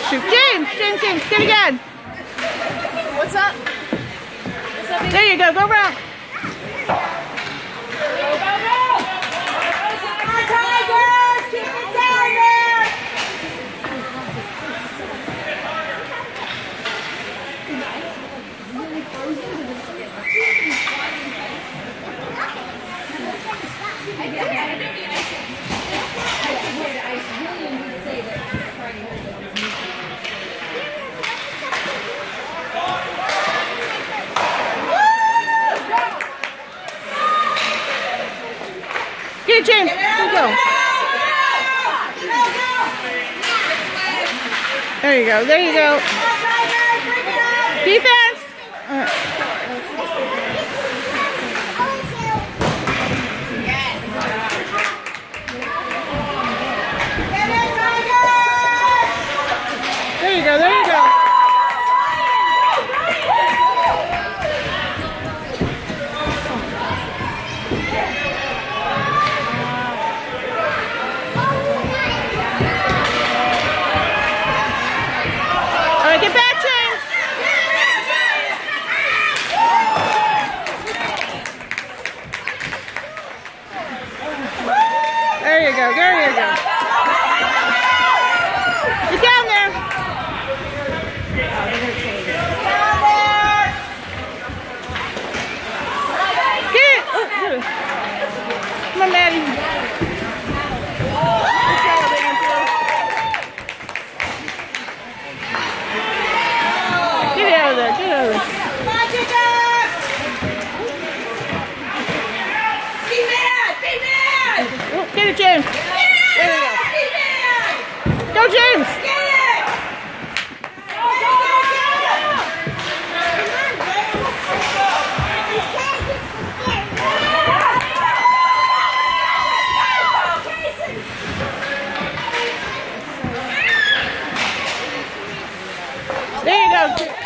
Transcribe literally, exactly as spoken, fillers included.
shoot. James, James, James, get again. What's up? What's up? There you go. Go around. Get it, James. There you go. There you go. There you go. Defense. Uh. There you go. There you go. Get back, James! There you go, there you go. Get down there! Get it! Oh, come on, Maddie. Get out of there, get out of there. Come on, Jacob! Be mad, be mad! Oh, get it, James. Yeah, there we go. Be mad! Go, James! Get it! Go, go, go, go! There you go.